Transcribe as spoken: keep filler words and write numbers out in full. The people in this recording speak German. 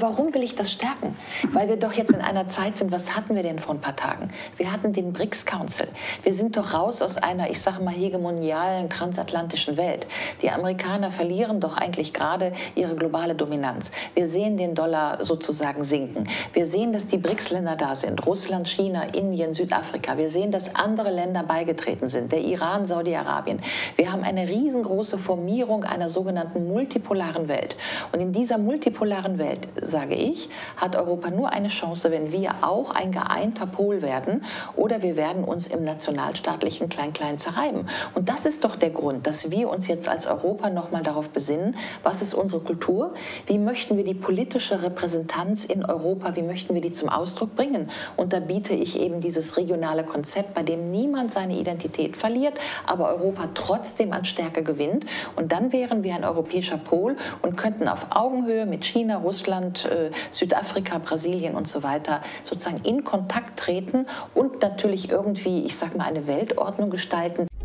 warum will ich das stärken? Weil wir doch jetzt in einer Zeit sind, was hatten wir denn vor ein paar Tagen? Wir hatten den B R I C S Council. Wir sind doch raus aus einer, ich sage mal, hegemonialen transatlantischen Welt. Die Amerikaner verlieren doch eigentlich gerade ihre globale Dominanz. Wir sehen den Dollar sozusagen sinken. Wir sehen, dass die B R I C S-Länder da sind. Russland, China, Indien, Südafrika. Wir sehen, dass andere Länder beigetreten sind. Der Iran, Saudi-Arabien. Wir haben eine riesengroße Formierung einer sogenannten multipolaren Welt. Und in dieser multipolaren Welt, sage ich, hat Europa nur eine Chance, wenn wir auch ein geeinter Pol werden oder wir werden uns im nationalstaatlichen Klein-Klein zerreiben. Und das ist doch der Grund, dass wir uns jetzt als Europa noch mal darauf besinnen, was ist unsere Kultur, wie möchten wir die politische Repräsentanz in Europa, wie möchten wir die zum Ausdruck bringen. Und da biete ich eben dieses regionale Konzept, bei dem niemand seine Identität verliert, aber Europa trotzdem an Stärke gewinnt. Und dann wären wir ein europäischer Pol und könnten auf Augenhöhe mit China, Russland, äh, Südafrika, Brasilien und so weiter sozusagen in Kontakt treten und natürlich irgendwie, ich sag mal, eine Weltordnung gestalten.